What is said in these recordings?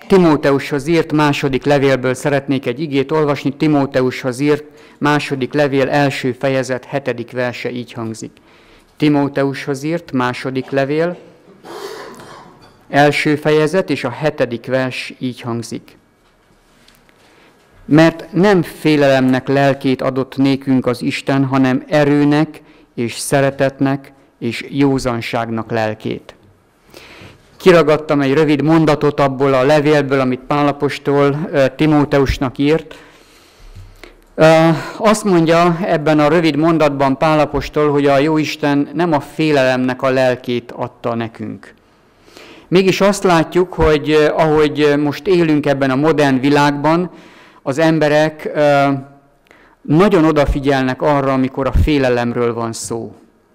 Timóteushoz írt második levélből szeretnék egy igét olvasni. Timóteushoz írt második levél első fejezet 7. verse így hangzik. Timóteushoz írt második levél első fejezet és a 7. vers így hangzik. Mert nem félelemnek lelkét adott nékünk az Isten, hanem erőnek és szeretetnek és józanságnak lelkét. Kiragadtam egy rövid mondatot abból a levélből, amit Pál apostol Timóteusnak írt. Azt mondja ebben a rövid mondatban Pál apostol, hogy a Jóisten nem a félelemnek a lelkét adta nekünk. Mégis azt látjuk, hogy ahogy most élünk ebben a modern világban, az emberek nagyon odafigyelnek arra, amikor a félelemről van szó.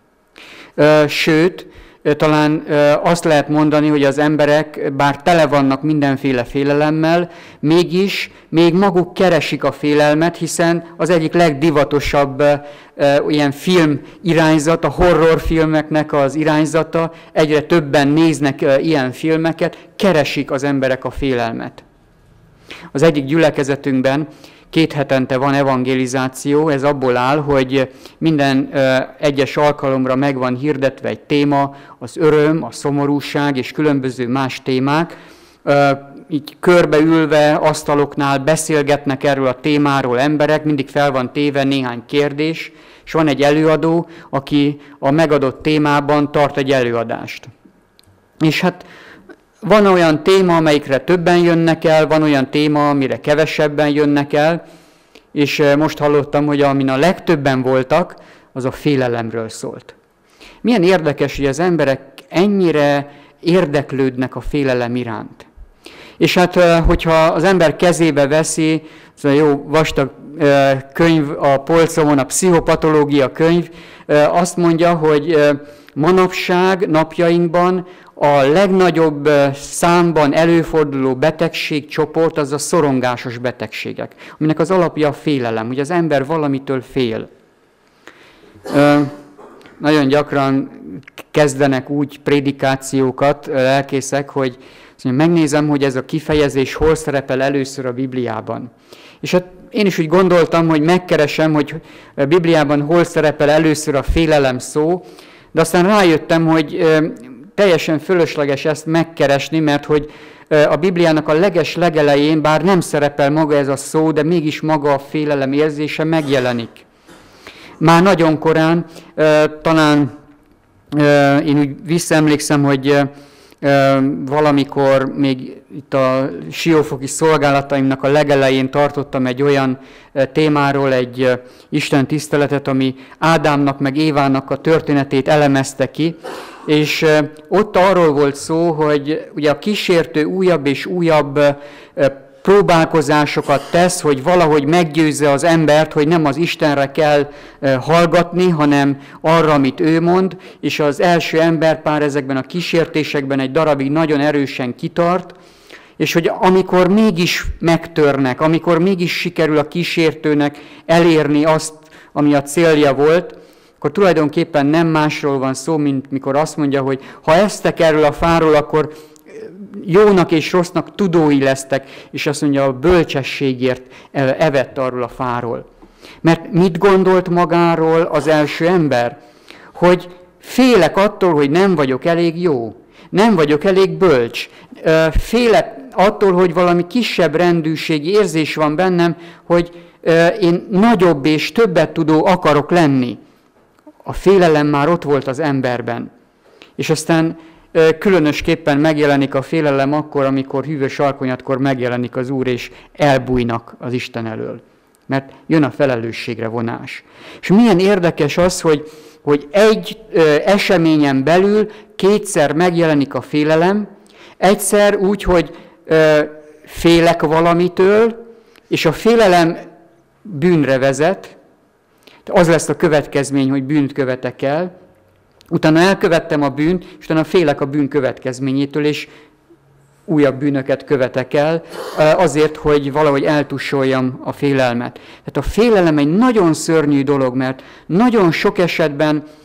Sőt, talán azt lehet mondani, hogy az emberek, bár tele vannak mindenféle félelemmel, mégis még maguk keresik a félelmet, hiszen az egyik legdivatosabb ilyen film irányzat, a horrorfilmeknek az irányzata, egyre többen néznek ilyen filmeket, keresik az emberek a félelmet. Az egyik gyülekezetünkben 2 hetente van evangelizáció, ez abból áll, hogy minden egyes alkalomra meg van hirdetve egy téma, az öröm, a szomorúság és különböző más témák. Így körbeülve, asztaloknál beszélgetnek erről a témáról emberek, mindig fel van téve néhány kérdés, és van egy előadó, aki a megadott témában tart egy előadást. És hát van olyan téma, amelyikre többen jönnek el, van olyan téma, amire kevesebben jönnek el, és most hallottam, hogy amin a legtöbben voltak, az a félelemről szólt. Milyen érdekes, hogy az emberek ennyire érdeklődnek a félelem iránt. És hát, hogyha az ember kezébe veszi, ez a jó vastag könyv a polcomon, a pszichopatológia könyv, azt mondja, hogy manapság, napjainkban a legnagyobb számban előforduló betegségcsoport az a szorongásos betegségek, aminek az alapja a félelem, hogy az ember valamitől fél. Nagyon gyakran kezdenek úgy prédikációkat lelkészek, hogy megnézem, hogy ez a kifejezés hol szerepel először a Bibliában. És hát én is úgy gondoltam, hogy megkeresem, hogy a Bibliában hol szerepel először a félelem szó, de aztán rájöttem, hogy teljesen fölösleges ezt megkeresni, mert hogy a Bibliának a legelején, bár nem szerepel maga ez a szó, de mégis maga a félelem érzése megjelenik. Már nagyon korán, talán én úgy visszaemlékszem, hogy valamikor még itt a siófoki szolgálataimnak a legelején tartottam egy olyan témáról egy Isten tiszteletet, ami Ádámnak meg Évának a történetét elemezte ki, és ott arról volt szó, hogy ugye a kísértő újabb és újabb próbálkozásokat tesz, hogy valahogy meggyőzze az embert, hogy nem az Istenre kell hallgatni, hanem arra, amit ő mond, és az első emberpár ezekben a kísértésekben egy darabig nagyon erősen kitart, és hogy amikor mégis megtörnek, amikor mégis sikerül a kísértőnek elérni azt, ami a célja volt, akkor tulajdonképpen nem másról van szó, mint mikor azt mondja, hogy ha esztek erről a fáról, akkor jónak és rossznak tudói lesztek, és azt mondja, a bölcsességért evett arról a fáról. Mert mit gondolt magáról az első ember? Hogy félek attól, hogy nem vagyok elég jó, nem vagyok elég bölcs, félek attól, hogy valami kisebb rendűségi érzés van bennem, hogy én nagyobb és többet tudó akarok lenni. A félelem már ott volt az emberben. És aztán különösképpen megjelenik a félelem akkor, amikor hűvös alkonyatkor megjelenik az Úr, és elbújnak az Isten elől. Mert jön a felelősségre vonás. És milyen érdekes az, hogy egy eseményen belül kétszer megjelenik a félelem, egyszer úgy, hogy félek valamitől, és a félelem bűnre vezet, az lesz a következmény, hogy bűnt követek el, utána elkövettem a bűnt, és utána félek a bűn következményétől, és újabb bűnöket követek el, azért, hogy valahogy eltussoljam a félelmet. Tehát a félelem egy nagyon szörnyű dolog, mert nagyon sok esetben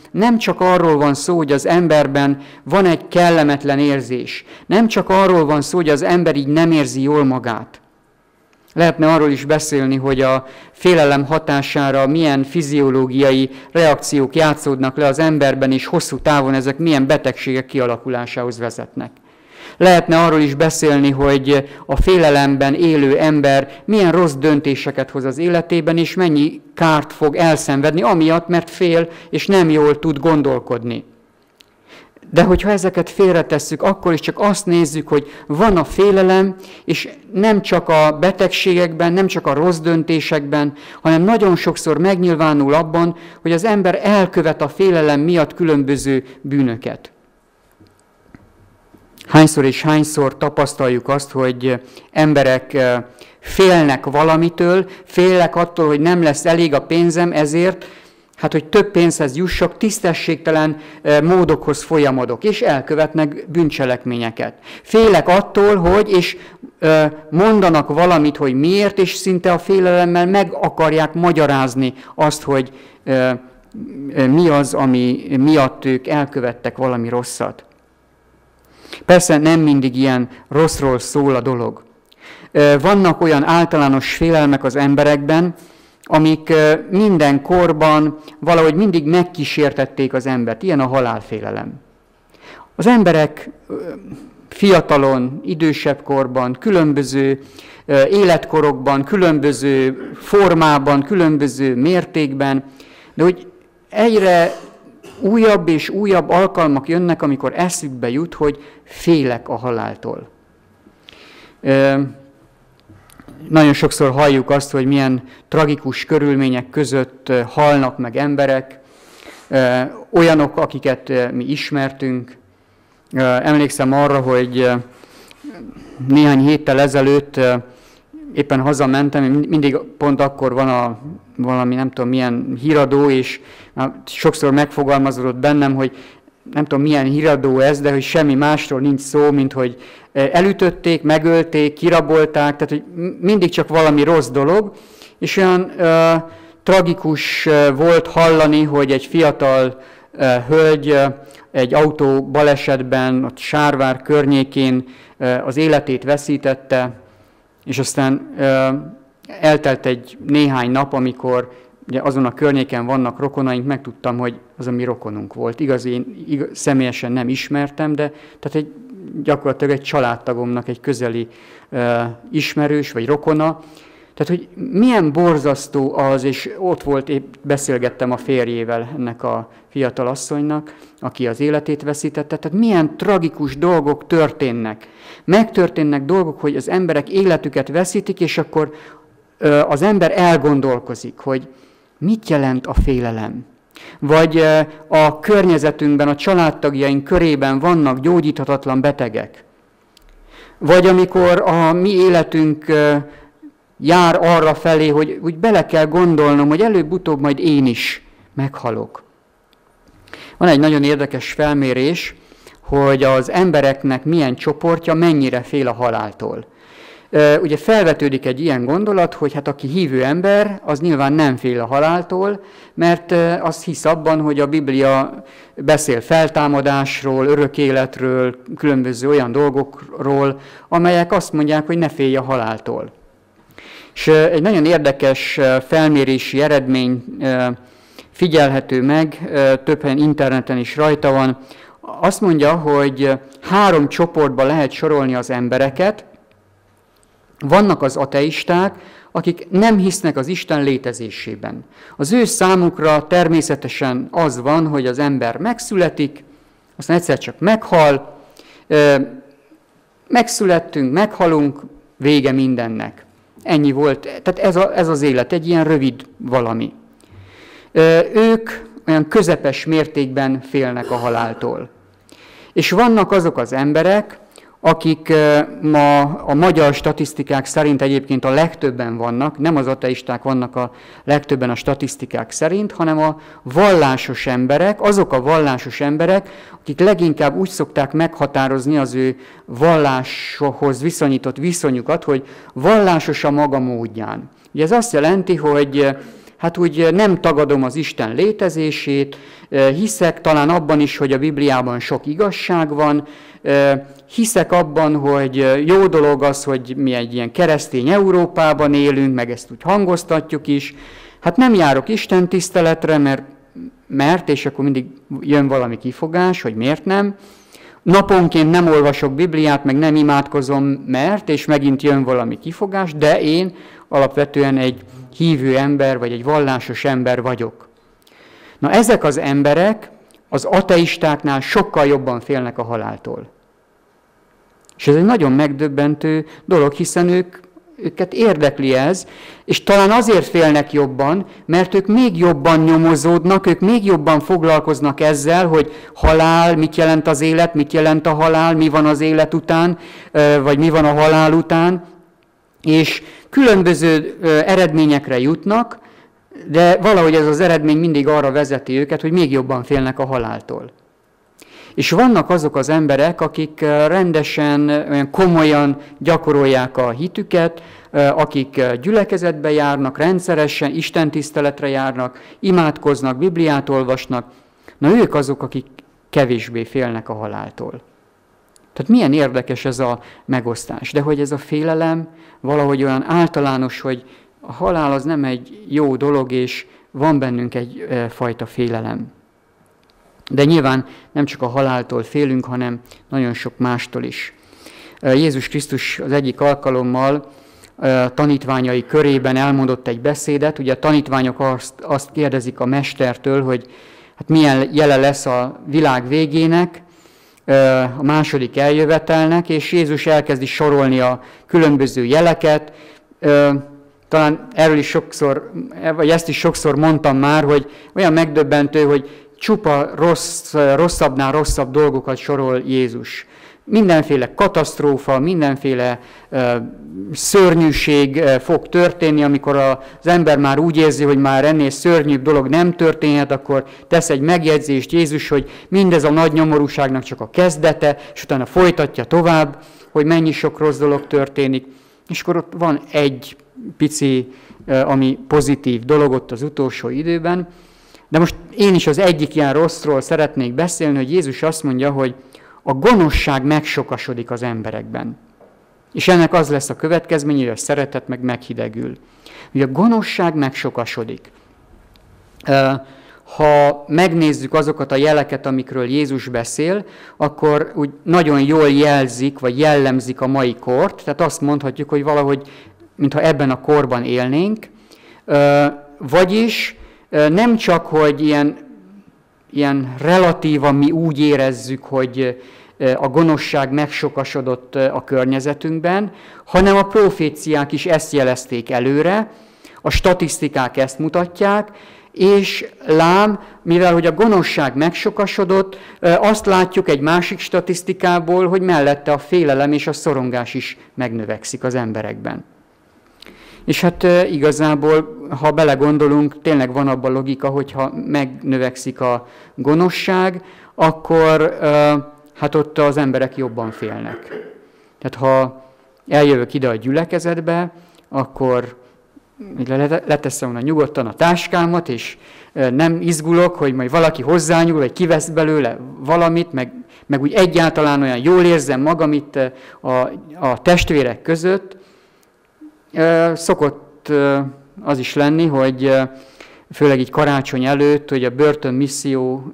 nem csak arról van szó, hogy az emberben van egy kellemetlen érzés. Nem csak arról van szó, hogy az ember így nem érzi jól magát. Lehetne arról is beszélni, hogy a félelem hatására milyen fiziológiai reakciók játszódnak le az emberben, és hosszú távon ezek milyen betegségek kialakulásához vezetnek. Lehetne arról is beszélni, hogy a félelemben élő ember milyen rossz döntéseket hoz az életében, és mennyi kárt fog elszenvedni, amiatt, mert fél, és nem jól tud gondolkodni. De hogyha ezeket félretesszük, akkor is csak azt nézzük, hogy van a félelem, és nem csak a betegségekben, nem csak a rossz döntésekben, hanem nagyon sokszor megnyilvánul abban, hogy az ember elkövet a félelem miatt különböző bűnöket. Hányszor és hányszor tapasztaljuk azt, hogy emberek félnek valamitől, félnek attól, hogy nem lesz elég a pénzem, ezért, hogy több pénzhez jussak, tisztességtelen módokhoz folyamodok, és elkövetnek bűncselekményeket. Félek attól, hogy, és mondanak valamit, hogy miért, és szinte a félelemmel meg akarják magyarázni azt, hogy mi az, ami miatt ők elkövettek valami rosszat. Persze nem mindig ilyen rosszról szól a dolog. Vannak olyan általános félelmek az emberekben, amik minden korban valahogy mindig megkísértették az embert. Ilyen a halálfélelem. Az emberek fiatalon, idősebb korban, különböző életkorokban, különböző formában, különböző mértékben, de hogy egyre újabb és újabb alkalmak jönnek, amikor eszükbe jut, hogy félek a haláltól. Nagyon sokszor halljuk azt, hogy milyen tragikus körülmények között halnak meg emberek, olyanok, akiket mi ismertünk. Emlékszem arra, hogy néhány héttel ezelőtt éppen hazamentem, mindig pont akkor van valami nem tudom milyen híradó, és sokszor megfogalmazódott bennem, hogy nem tudom milyen híradó ez, de hogy semmi másról nincs szó, mint hogy elütötték, megölték, kirabolták, tehát hogy mindig csak valami rossz dolog, és olyan tragikus volt hallani, hogy egy fiatal hölgy egy autó balesetben, a Sárvár környékén az életét veszítette, és aztán eltelt egy néhány nap, amikor ugye azon a környéken vannak rokonaink, megtudtam, hogy az a mi rokonunk volt. Igaz, én személyesen nem ismertem, de tehát gyakorlatilag egy családtagomnak egy közeli ismerős vagy rokona. Tehát, hogy milyen borzasztó az, és ott volt, épp beszélgettem a férjével ennek a fiatal asszonynak, aki az életét veszítette. Tehát milyen tragikus dolgok történnek. Megtörténnek dolgok, hogy az emberek életüket veszítik, és akkor az ember elgondolkozik, hogy mit jelent a félelem. Vagy a környezetünkben, a családtagjaink körében vannak gyógyíthatatlan betegek. Vagy amikor a mi életünk jár arra felé, hogy bele kell gondolnom, hogy előbb-utóbb majd én is meghalok. Van egy nagyon érdekes felmérés, hogy az embereknek milyen csoportja mennyire fél a haláltól. Ugye felvetődik egy ilyen gondolat, hogy hát aki hívő ember, az nyilván nem fél a haláltól, mert az hisz abban, hogy a Biblia beszél feltámadásról, örök életről, különböző olyan dolgokról, amelyek azt mondják, hogy ne félj a haláltól. És egy nagyon érdekes felmérési eredmény figyelhető meg, több helyen interneten is rajta van. Azt mondja, hogy 3 csoportba lehet sorolni az embereket. Vannak az ateisták, akik nem hisznek az Isten létezésében. Az ő számukra természetesen az van, hogy az ember megszületik, aztán egyszer csak meghal, megszülettünk, meghalunk, vége mindennek. Ennyi volt, tehát ez az élet, egy ilyen rövid valami. Ők olyan közepes mértékben félnek a haláltól. És vannak azok az emberek, akik ma a magyar statisztikák szerint egyébként a legtöbben vannak, nem az ateisták vannak a legtöbben a statisztikák szerint, hanem a vallásos emberek, azok a vallásos emberek, akik leginkább úgy szokták meghatározni az ő valláshoz viszonyított viszonyukat, hogy vallásos a maga módján. Ugye ez azt jelenti, hogy hát úgy nem tagadom az Isten létezését, hiszek talán abban is, hogy a Bibliában sok igazság van, hiszek abban, hogy jó dolog az, hogy mi egy ilyen keresztény Európában élünk, meg ezt úgy hangoztatjuk is. Hát nem járok Isten tiszteletre, mert, és akkor mindig jön valami kifogás, hogy miért nem. Naponként nem olvasok Bibliát, meg nem imádkozom, és megint jön valami kifogás, de én alapvetően egy hívő ember, vagy egy vallásos ember vagyok. Na ezek az emberek az ateistáknál sokkal jobban félnek a haláltól. És ez egy nagyon megdöbbentő dolog, hiszen őket érdekli ez, és talán azért félnek jobban, mert ők még jobban nyomozódnak, ők még jobban foglalkoznak ezzel, hogy halál, mit jelent az élet, mit jelent a halál, mi van az élet után, vagy mi van a halál után, és különböző eredményekre jutnak, de valahogy ez az eredmény mindig arra vezeti őket, hogy még jobban félnek a haláltól. És vannak azok az emberek, akik rendesen, olyan komolyan gyakorolják a hitüket, akik gyülekezetbe járnak, rendszeresen istentiszteletre járnak, imádkoznak, Bibliát olvasnak. Na ők azok, akik kevésbé félnek a haláltól. Tehát milyen érdekes ez a megosztás. De hogy ez a félelem valahogy olyan általános, hogy a halál az nem egy jó dolog, és van bennünk egy fajta félelem. De nyilván nem csak a haláltól félünk, hanem nagyon sok mástól is. Jézus Krisztus az egyik alkalommal tanítványai körében elmondott egy beszédet. Ugye a tanítványok azt kérdezik a mestertől, hogy hát milyen jele lesz a világ végének, a második eljövetelnek, és Jézus elkezdi sorolni a különböző jeleket. Talán erről is sokszor, vagy ezt is sokszor mondtam már, hogy olyan megdöbbentő, hogy csupa rosszabbnál rosszabb dolgokat sorol Jézus. Mindenféle katasztrófa, mindenféle szörnyűség fog történni, amikor az ember már úgy érzi, hogy már ennél szörnyűbb dolog nem történhet, akkor tesz egy megjegyzést Jézus, hogy mindez a nagy nyomorúságnak csak a kezdete, és utána folytatja tovább, hogy mennyi sok rossz dolog történik. És akkor ott van egy pici, ami pozitív dolog ott az utolsó időben. De most én is az egyik ilyen rosszról szeretnék beszélni, hogy Jézus azt mondja, hogy a gonoszság megsokasodik az emberekben. És ennek az lesz a következménye, hogy a szeretet meg meghidegül. Ugye a gonoszság megsokasodik. Ha megnézzük azokat a jeleket, amikről Jézus beszél, akkor úgy nagyon jól jelzik, vagy jellemzik a mai kort. Tehát azt mondhatjuk, hogy valahogy, mintha ebben a korban élnénk. Vagyis nem csak, hogy ilyen relatívan mi úgy érezzük, hogy a gonoszság megsokasodott a környezetünkben, hanem a proféciák is ezt jelezték előre, a statisztikák ezt mutatják, és lám, mivel hogy a gonoszság megsokasodott, azt látjuk egy másik statisztikából, hogy mellette a félelem és a szorongás is megnövekszik az emberekben. És hát igazából, ha belegondolunk, tényleg van abban logika, hogyha megnövekszik a gonoszság, akkor hát ott az emberek jobban félnek. Tehát ha eljövök ide a gyülekezetbe, akkor leteszem volna nyugodtan a táskámat, és nem izgulok, hogy majd valaki hozzányúl, vagy kivesz belőle valamit, meg úgy egyáltalán olyan jól érzem magam itt a testvérek között. Szokott az is lenni, hogy főleg így karácsony előtt, hogy a börtönmisszió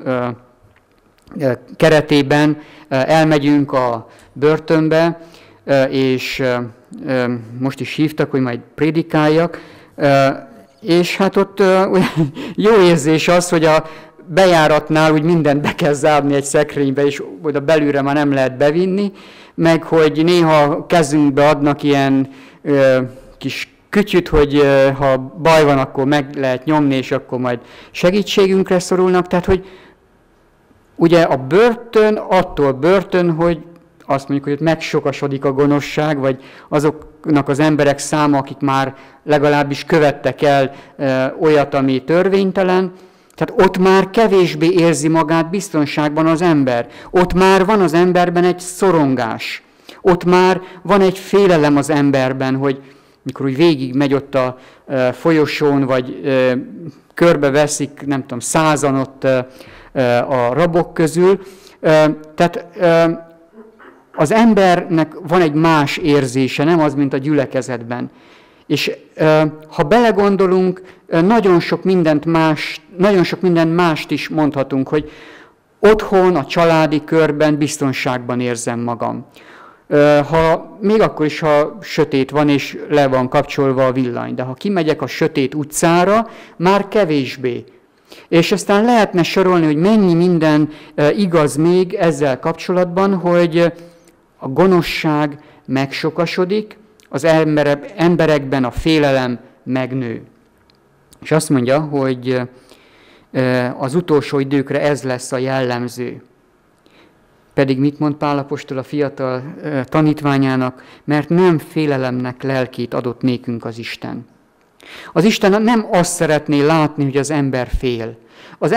keretében elmegyünk a börtönbe, és most is hívtak, hogy majd prédikáljak, és hát ott jó érzés az, hogy a bejáratnál úgy mindent be kell zárni egy szekrénybe, és oda belülre már nem lehet bevinni, meg hogy néha kezünkbe adnak ilyen kis kütyüt, hogy ha baj van, akkor meg lehet nyomni, és akkor majd segítségünkre szorulnak. Tehát, hogy ugye a börtön attól börtön, hogy azt mondjuk, hogy megsokasodik a gonoszság, vagy azoknak az emberek száma, akik már legalábbis követtek el olyat, ami törvénytelen, tehát ott már kevésbé érzi magát biztonságban az ember. Ott már van az emberben egy szorongás. Ott már van egy félelem az emberben, hogy mikor úgy végig megy ott a folyosón, vagy körbeveszik, nem tudom, 100-an ott a rabok közül. Tehát az embernek van egy más érzése, nem az, mint a gyülekezetben. És ha belegondolunk, nagyon sok minden mást is mondhatunk, hogy otthon, a családi körben biztonságban érzem magam. Még akkor is, ha sötét van és le van kapcsolva a villany, de ha kimegyek a sötét utcára, már kevésbé. És aztán lehetne sorolni, hogy mennyi minden igaz még ezzel kapcsolatban, hogy a gonoszság megsokasodik, az emberekben a félelem megnő. És azt mondja, hogy az utolsó időkre ez lesz a jellemző. Pedig mit mond Pál apostol a fiatal tanítványának? Mert nem félelemnek lelkét adott nékünk az Isten. Az Isten nem azt szeretné látni, hogy az ember fél. Az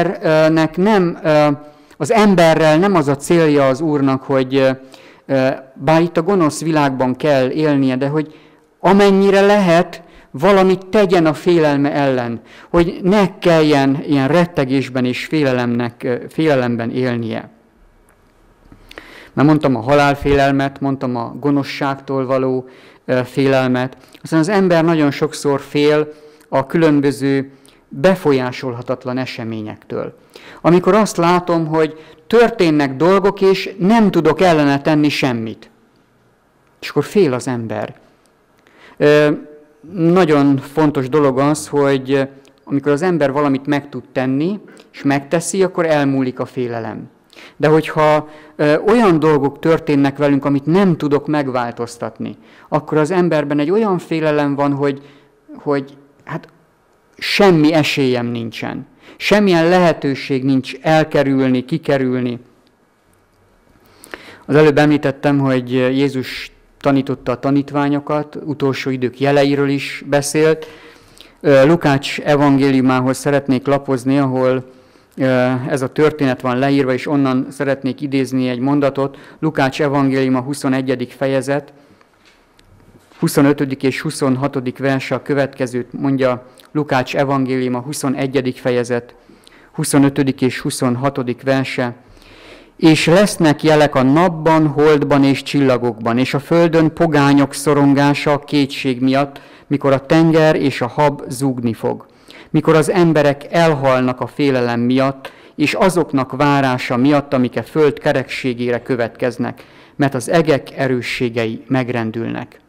emberrel nem az a célja az Úrnak, hogy bár itt a gonosz világban kell élnie, de hogy amennyire lehet, valamit tegyen a félelme ellen, hogy ne kelljen ilyen rettegésben és félelemben élnie. Már mondtam a halálfélelmet, mondtam a gonoszságtól való félelmet. Aztán az ember nagyon sokszor fél a különböző befolyásolhatatlan eseményektől. Amikor azt látom, hogy történnek dolgok, és nem tudok ellene tenni semmit. És akkor fél az ember. Nagyon fontos dolog az, hogy amikor az ember valamit meg tud tenni, és megteszi, akkor elmúlik a félelem. De hogyha olyan dolgok történnek velünk, amit nem tudok megváltoztatni, akkor az emberben egy olyan félelem van, hogy hát semmi esélyem nincsen. Semmilyen lehetőség nincs elkerülni, kikerülni. Az előbb említettem, hogy Jézus tanította a tanítványokat, utolsó idők jeleiről is beszélt. Lukács evangéliumához szeretnék lapozni, ahol ez a történet van leírva, és onnan szeretnék idézni egy mondatot. Lukács evangéliuma 21. fejezet, 25. és 26. verse a következőt mondja. Lukács evangéliuma 21. fejezet, 25. és 26. verse. És lesznek jelek a napban, holdban és csillagokban, és a földön pogányok szorongása a kétség miatt, mikor a tenger és a hab zúgni fog. Mikor az emberek elhalnak a félelem miatt, és azoknak várása miatt, amik a föld kerekségére következnek, mert az egek erősségei megrendülnek.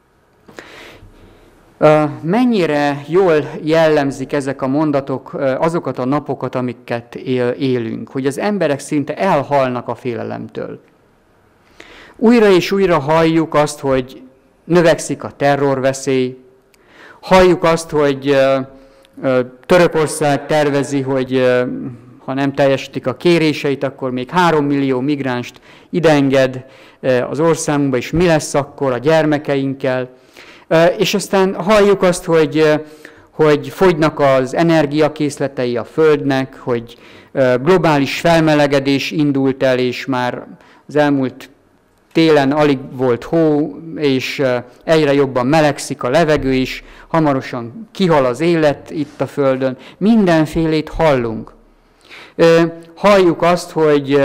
Mennyire jól jellemzik ezek a mondatok azokat a napokat, amiket élünk, hogy az emberek szinte elhalnak a félelemtől. Újra és újra halljuk azt, hogy növekszik a terrorveszély, halljuk azt, hogy Törökország tervezi, hogy ha nem teljesítik a kéréseit, akkor még 3 millió migránst ideenged az országunkba, és mi lesz akkor a gyermekeinkkel. És aztán halljuk azt, hogy fogynak az energiakészletei a Földnek, hogy globális felmelegedés indult el, és már az elmúlt télen alig volt hó, és egyre jobban melegszik a levegő is, hamarosan kihal az élet itt a Földön. Mindenfélét hallunk. Halljuk azt, hogy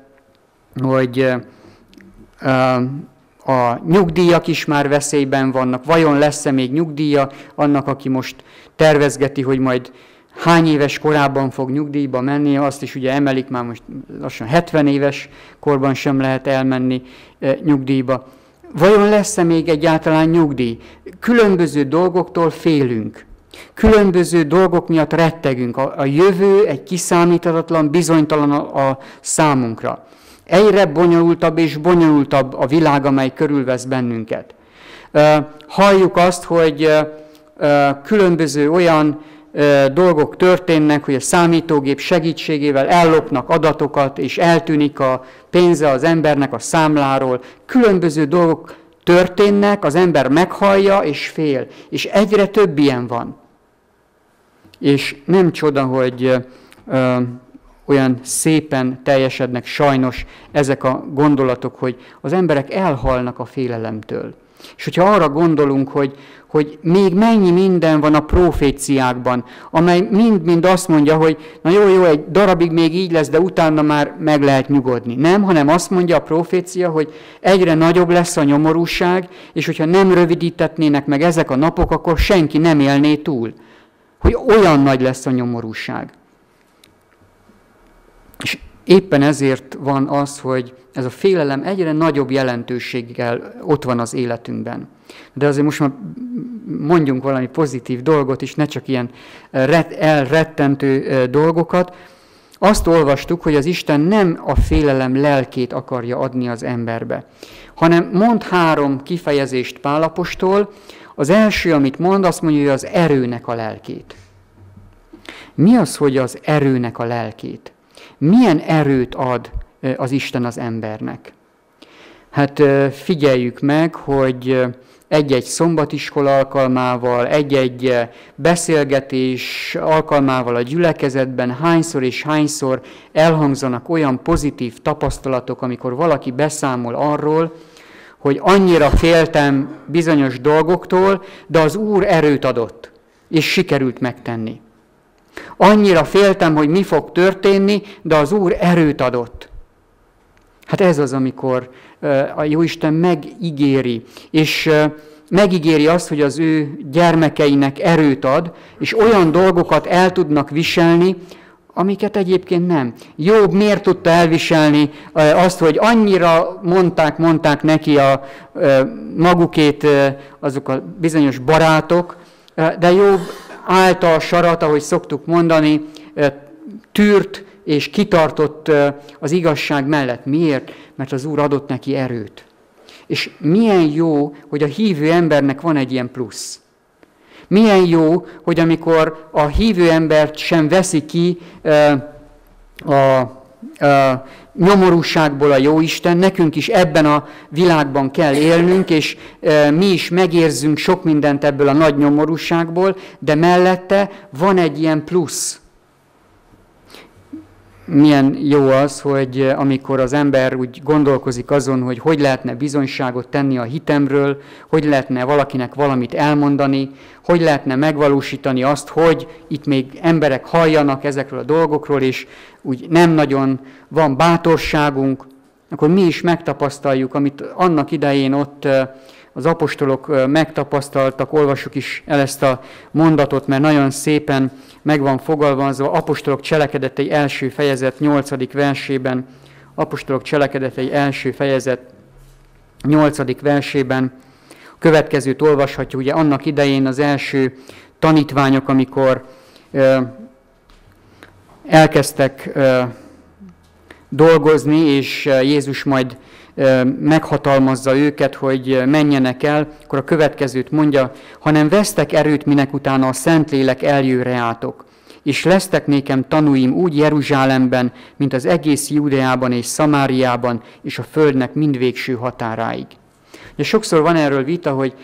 a nyugdíjak is már veszélyben vannak. Vajon lesz-e még nyugdíja annak, aki most tervezgeti, hogy majd hány éves korában fog nyugdíjba menni, azt is ugye emelik, már most lassan 70 éves korban sem lehet elmenni nyugdíjba. Vajon lesz-e még egyáltalán nyugdíj? Különböző dolgoktól félünk. Különböző dolgok miatt rettegünk. A jövő egy kiszámíthatatlan, bizonytalan a számunkra. Egyre bonyolultabb és bonyolultabb a világ, amely körülvesz bennünket. Halljuk azt, hogy különböző olyan dolgok történnek, hogy a számítógép segítségével ellopnak adatokat, és eltűnik a pénze az embernek a számláról. Különböző dolgok történnek, az ember meghallja és fél, és egyre több ilyen van. És nem csoda, hogy olyan szépen teljesednek sajnos ezek a gondolatok, hogy az emberek elhalnak a félelemtől. És hogyha arra gondolunk, hogy még mennyi minden van a proféciákban, amely mind-mind azt mondja, hogy na jó, egy darabig még így lesz, de utána már meg lehet nyugodni. Nem, hanem azt mondja a profécia, hogy egyre nagyobb lesz a nyomorúság, és hogyha nem rövidítetnének meg ezek a napok, akkor senki nem élné túl. Hogy olyan nagy lesz a nyomorúság. És éppen ezért van az, hogy ez a félelem egyre nagyobb jelentőséggel ott van az életünkben. De azért most már mondjunk valami pozitív dolgot is, ne csak ilyen elrettentő dolgokat. Azt olvastuk, hogy az Isten nem a félelem lelkét akarja adni az emberbe, hanem mond 3 kifejezést Pál apostol. Az első, amit mond, azt mondja, hogy az erőnek a lelkét. Mi az, hogy az erőnek a lelkét? Milyen erőt ad az Isten az embernek? Hát figyeljük meg, hogy egy-egy szombatiskola alkalmával, egy-egy beszélgetés alkalmával a gyülekezetben hányszor és hányszor elhangzanak olyan pozitív tapasztalatok, amikor valaki beszámol arról, hogy annyira féltem bizonyos dolgoktól, de az Úr erőt adott, és sikerült megtenni. Annyira féltem, hogy mi fog történni, de az Úr erőt adott. Hát ez az, amikor a Jóisten megígéri, és megígéri azt, hogy az ő gyermekeinek erőt ad, és olyan dolgokat el tudnak viselni, amiket egyébként nem. Jobb miért tudta elviselni azt, hogy annyira mondták neki a magukét azok a bizonyos barátok, de Jobb állta a sarat, ahogy szoktuk mondani, tűrt és kitartott az igazság mellett. Miért? Mert az Úr adott neki erőt. És milyen jó, hogy a hívő embernek van egy ilyen plusz. Milyen jó, hogy amikor a hívő embert sem veszi ki a nyomorúságból a Jóisten, nekünk is ebben a világban kell élnünk, és mi is megérzünk sok mindent ebből a nagy nyomorúságból, de mellette van egy ilyen plusz. Milyen jó az, hogy amikor az ember úgy gondolkozik azon, hogy lehetne bizonyságot tenni a hitemről, hogy lehetne valakinek valamit elmondani, hogy lehetne megvalósítani azt, hogy itt még emberek halljanak ezekről a dolgokról, és úgy nem nagyon van bátorságunk, akkor mi is megtapasztaljuk, amit annak idején ott az apostolok megtapasztaltak, olvassuk is el ezt a mondatot, mert nagyon szépen meg van fogalmazva, apostolok cselekedetei első fejezet 8. versében, apostolok cselekedetei első fejezet 8. versében, a következőt olvashatjuk, ugye annak idején az első tanítványok, amikor elkezdtek dolgozni, és Jézus majd meghatalmazza őket, hogy menjenek el, akkor a következőt mondja, hanem vesztek erőt, minek utána a Szentlélek eljön reátok, és lesztek nékem tanúim úgy Jeruzsálemben, mint az egész Júdeában és Szamáriában, és a földnek mindvégső határáig. Ugye sokszor van erről vita, hogy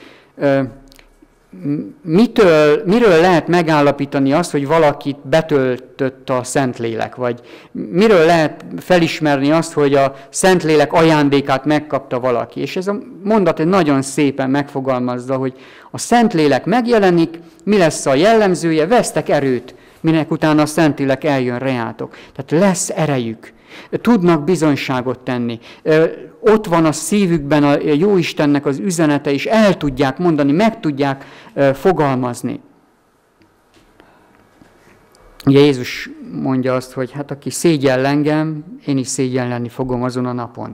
miről lehet megállapítani azt, hogy valakit betöltött a Szentlélek, vagy miről lehet felismerni azt, hogy a Szentlélek ajándékát megkapta valaki. És ez a mondat nagyon szépen megfogalmazza, hogy a Szentlélek megjelenik, mi lesz a jellemzője, vesztek erőt, minek utána a Szentlélek eljön reátok. Tehát lesz erejük, tudnak bizonyságot tenni. Ott van a szívükben a Jóistennek az üzenete, és el tudják mondani, meg tudják fogalmazni. Ugye Jézus mondja azt, hogy hát aki szégyell engem, én is szégyellenni fogom azon a napon.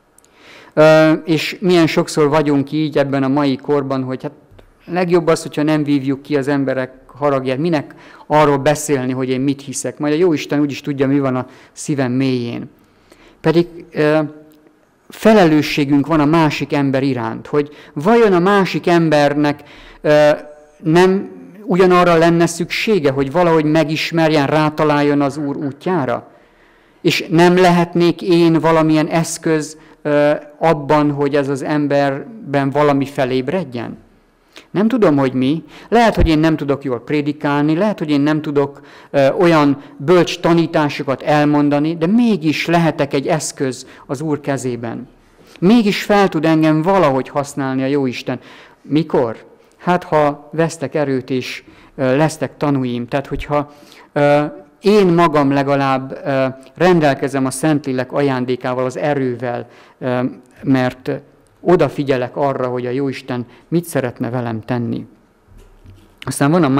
És milyen sokszor vagyunk így ebben a mai korban, hogy hát legjobb az, hogyha nem vívjuk ki az emberek haragját, minek arról beszélni, hogy én mit hiszek. Majd a Jóisten úgyis tudja, mi van a szívem mélyén. Pedig felelősségünk van a másik ember iránt, hogy vajon a másik embernek nem ugyanarra lenne szüksége, hogy valahogy megismerjen, rátaláljon az Úr útjára? És nem lehetnék én valamilyen eszköz abban, hogy ez az emberben valami felébredjen? Nem tudom, hogy mi. Lehet, hogy én nem tudok jól prédikálni, lehet, hogy én nem tudok olyan bölcs tanításokat elmondani, de mégis lehetek egy eszköz az Úr kezében. Mégis fel tud engem valahogy használni a Jóisten. Mikor? Hát, ha vesztek erőt és lesztek tanúim. Tehát, hogyha én magam legalább rendelkezem a Szentlélek ajándékával, az erővel, mert odafigyelek arra, hogy a Jóisten mit szeretne velem tenni. Aztán van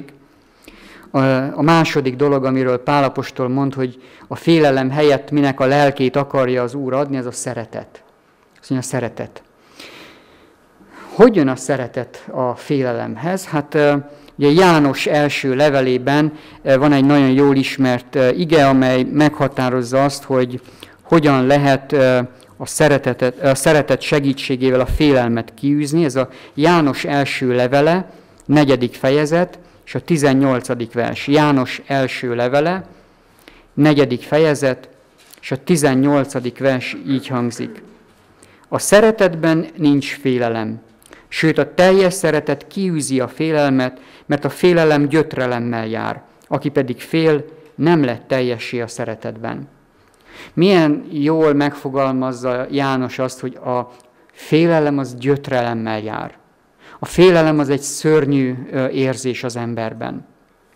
a második dolog, amiről Pál apostol mond, hogy a félelem helyett minek a lelkét akarja az Úr adni, ez a szeretet. Azt mondja, a szeretet. Hogy jön a szeretet a félelemhez? Hát ugye János első levelében van egy nagyon jól ismert ige, amely meghatározza azt, hogy hogyan lehet a szeretet segítségével a félelmet kiűzni. Ez a János első levele, 4. fejezet, és a 18. vers. János első levele, 4. fejezet, és a 18. vers így hangzik. A szeretetben nincs félelem, sőt a teljes szeretet kiűzi a félelmet, mert a félelem gyötrelemmel jár, aki pedig fél, nem lett teljessé a szeretetben. Milyen jól megfogalmazza János azt, hogy a félelem az gyötrelemmel jár. A félelem az egy szörnyű érzés az emberben.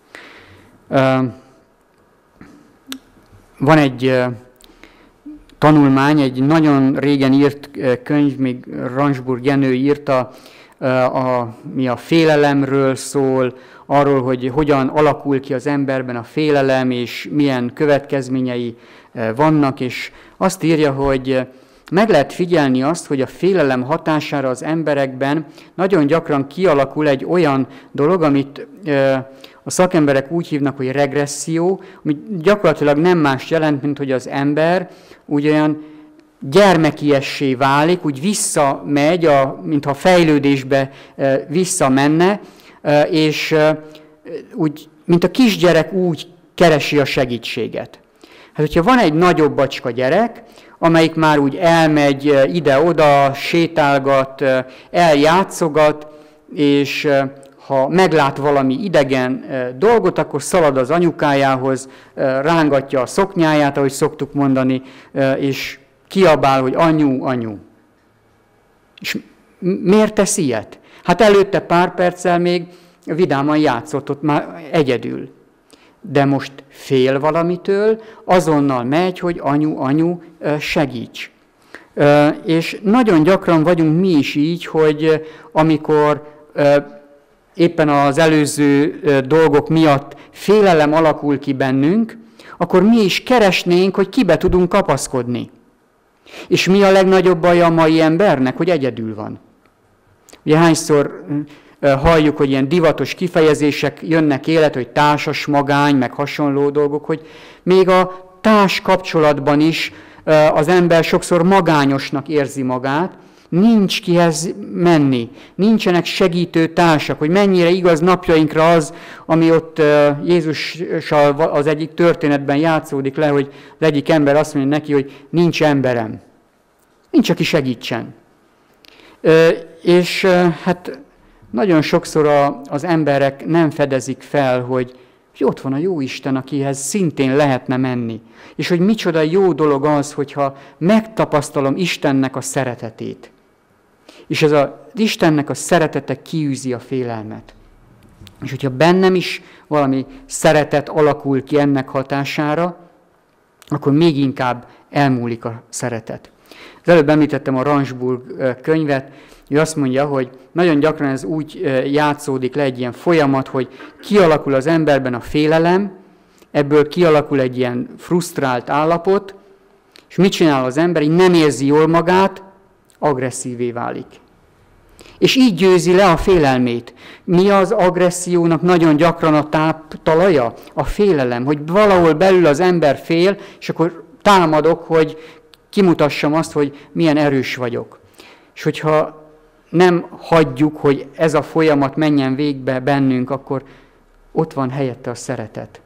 Van egy tanulmány, egy nagyon régen írt könyv, még Ransburg Jenő írta, mi a félelemről szól, arról, hogy hogyan alakul ki az emberben a félelem, és milyen következményei vannak, és azt írja, hogy meg lehet figyelni azt, hogy a félelem hatására az emberekben nagyon gyakran kialakul egy olyan dolog, amit a szakemberek úgy hívnak, hogy regresszió, ami gyakorlatilag nem más jelent, mint hogy az ember úgy olyan gyermekiessé válik, úgy visszamegy, mintha fejlődésbe visszamenne, és úgy, mint a kisgyerek úgy keresi a segítséget. Hát, hogyha van egy nagyobb bacska gyerek, amelyik már úgy elmegy ide-oda, sétálgat, eljátszogat, és ha meglát valami idegen dolgot, akkor szalad az anyukájához, rángatja a szoknyáját, ahogy szoktuk mondani, és kiabál, hogy anyu, anyu. És miért tesz ilyet? Hát előtte pár perccel még vidáman játszott ott már egyedül. De most fél valamitől, azonnal megy, hogy anyu, anyu, segíts. És nagyon gyakran vagyunk mi is így, hogy amikor éppen az előző dolgok miatt félelem alakul ki bennünk, akkor mi is keresnénk, hogy kibe tudunk kapaszkodni. És mi a legnagyobb baj a mai embernek? Hogy egyedül van. Ugye hányszor halljuk, hogy ilyen divatos kifejezések jönnek élet, hogy társas magány, meg hasonló dolgok, hogy még a társ kapcsolatban is az ember sokszor magányosnak érzi magát, nincs kihez menni, nincsenek segítő társak, hogy mennyire igaz napjainkra az, ami ott Jézussal az egyik történetben játszódik le, hogy az egyik ember azt mondja neki, hogy nincs emberem, nincs, aki segítsen. És hát nagyon sokszor az emberek nem fedezik fel, hogy ott van a Jóisten, akihez szintén lehetne menni. És hogy micsoda jó dolog az, hogyha megtapasztalom Istennek a szeretetét. És ez az Istennek a szeretete kiűzi a félelmet. És hogyha bennem is valami szeretet alakul ki ennek hatására, akkor még inkább elmúlik a szeretet. Az előbb említettem a Ransburg könyvet, ő azt mondja, hogy nagyon gyakran ez úgy játszódik le egy ilyen folyamat, hogy kialakul az emberben a félelem, ebből kialakul egy ilyen frusztrált állapot, és mit csinál az ember? Így nem érzi jól magát, agresszívé válik. És így győzi le a félelmét. Mi az agressziónak nagyon gyakran a táptalaja? A félelem, hogy valahol belül az ember fél, és akkor támadok, hogy kimutassam azt, hogy milyen erős vagyok. És hogyha nem hagyjuk, hogy ez a folyamat menjen végbe bennünk, akkor ott van helyette a szeretet.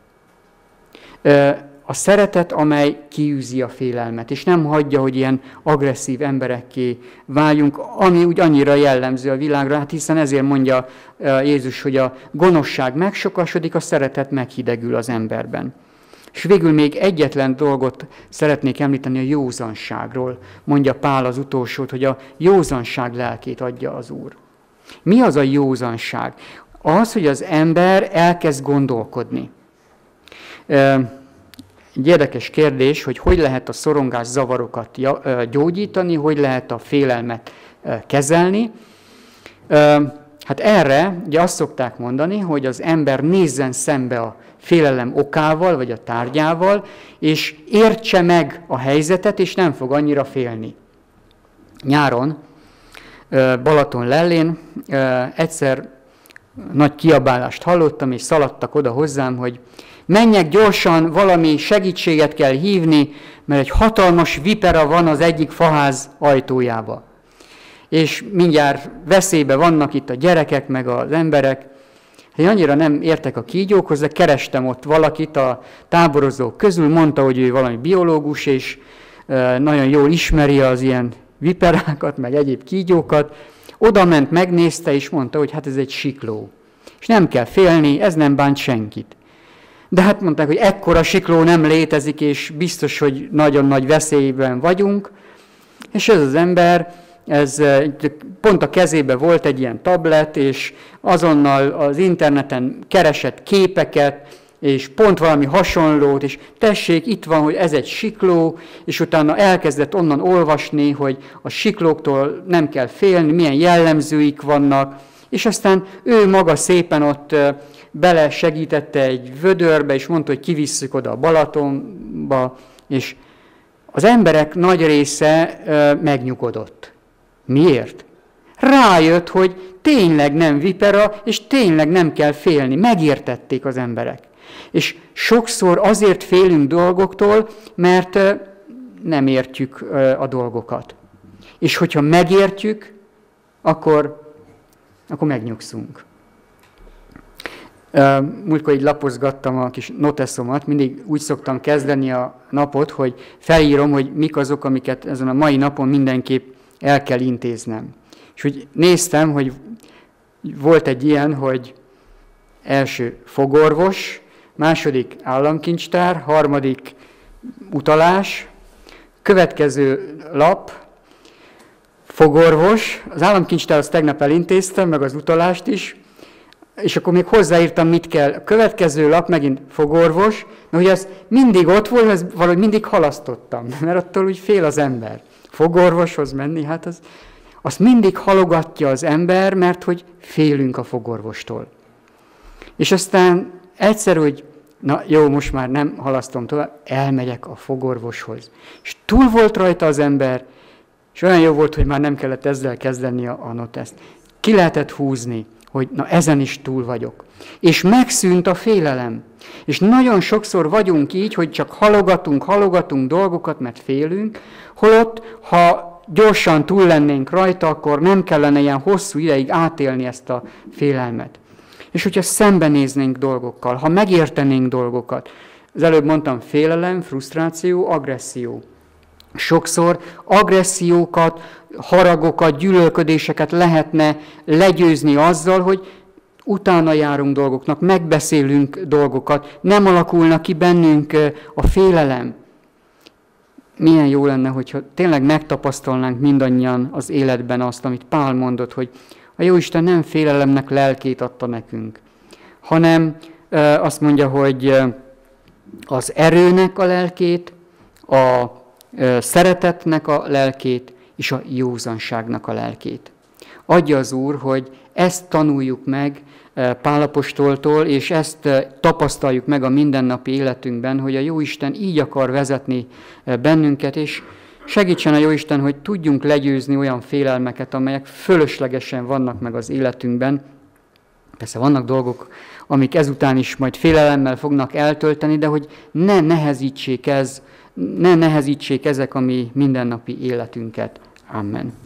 A szeretet, amely kiűzi a félelmet, és nem hagyja, hogy ilyen agresszív emberekké váljunk, ami úgy annyira jellemző a világra, hát hiszen ezért mondja Jézus, hogy a gonoszság megsokasodik, a szeretet meghidegül az emberben. És végül még egyetlen dolgot szeretnék említeni a józanságról. Mondja Pál az utolsót, hogy a józanság lelkét adja az Úr. Mi az a józanság? Az, hogy az ember elkezd gondolkodni. Egy érdekes kérdés, hogy lehet a szorongás zavarokat gyógyítani, hogy lehet a félelmet kezelni. Hát erre ugye azt szokták mondani, hogy az ember nézzen szembe a félelem okával, vagy a tárgyával, és értse meg a helyzetet, és nem fog annyira félni. Nyáron, Balaton-Lellén egyszer nagy kiabálást hallottam, és szaladtak oda hozzám, hogy menjek gyorsan, valami segítséget kell hívni, mert egy hatalmas vipera van az egyik faház ajtójába. És mindjárt veszélybe vannak itt a gyerekek, meg az emberek. Én annyira nem értek a kígyókhoz, de kerestem ott valakit a táborozók közül, mondta, hogy ő valami biológus, és nagyon jól ismeri az ilyen viperákat, meg egyéb kígyókat. Oda ment, megnézte, és mondta, hogy hát ez egy sikló. És nem kell félni, ez nem bánt senkit. De hát mondták, hogy ekkora sikló nem létezik, és biztos, hogy nagyon nagy veszélyben vagyunk. És ez az ember, ez pont a kezébe volt egy ilyen tablet, és azonnal az interneten keresett képeket, és pont valami hasonlót, és tessék, itt van, hogy ez egy sikló, és utána elkezdett onnan olvasni, hogy a siklóktól nem kell félni, milyen jellemzőik vannak, és aztán ő maga szépen ott bele segítette egy vödörbe, és mondta, hogy kivisszük oda a Balatonba, és az emberek nagy része megnyugodott. Miért? Rájött, hogy tényleg nem vipera, és tényleg nem kell félni. Megértették az emberek. És sokszor azért félünk dolgoktól, mert nem értjük a dolgokat. És hogyha megértjük, akkor megnyugszunk. Múltkor így lapozgattam a kis noteszomat, mindig úgy szoktam kezdeni a napot, hogy felírom, hogy mik azok, amiket ezen a mai napon mindenképp el kell intéznem. És úgy néztem, hogy volt egy ilyen, hogy első fogorvos, második államkincstár, harmadik utalás, következő lap, fogorvos, az államkincstár azt tegnap elintéztem, meg az utalást is, és akkor még hozzáírtam, mit kell. A következő lap megint fogorvos, de hogy ez mindig ott volt, ez valahogy mindig halasztottam, mert attól úgy fél az ember. Fogorvoshoz menni, hát azt mindig halogatja az ember, mert hogy félünk a fogorvostól. És aztán egyszer úgy, na jó, most már nem halasztom tovább, elmegyek a fogorvoshoz. És túl volt rajta az ember, és olyan jó volt, hogy már nem kellett ezzel kezdeni a noteszt. Ki lehetett húzni, hogy na ezen is túl vagyok. És megszűnt a félelem. És nagyon sokszor vagyunk így, hogy csak halogatunk dolgokat, mert félünk, holott, ha gyorsan túl lennénk rajta, akkor nem kellene ilyen hosszú ideig átélni ezt a félelmet. És hogyha szembenéznénk dolgokkal, ha megértenénk dolgokat, az előbb mondtam félelem, frusztráció, agresszió. Sokszor agressziókat, haragokat, gyűlölködéseket lehetne legyőzni azzal, hogy utána járunk dolgoknak, megbeszélünk dolgokat, nem alakulna ki bennünk a félelem. Milyen jó lenne, hogyha tényleg megtapasztalnánk mindannyian az életben azt, amit Pál mondott, hogy a Jóisten nem félelemnek lelkét adta nekünk, hanem azt mondja, hogy az erőnek a lelkét, a szeretetnek a lelkét, és a józanságnak a lelkét. Adja az Úr, hogy ezt tanuljuk meg Pál apostoltól, és ezt tapasztaljuk meg a mindennapi életünkben, hogy a Jóisten így akar vezetni bennünket, és segítsen a Jóisten, hogy tudjunk legyőzni olyan félelmeket, amelyek fölöslegesen vannak meg az életünkben. Persze vannak dolgok, amik ezután is majd félelemmel fognak eltölteni, de hogy ne nehezítsék ezek a mi mindennapi életünket. Amen.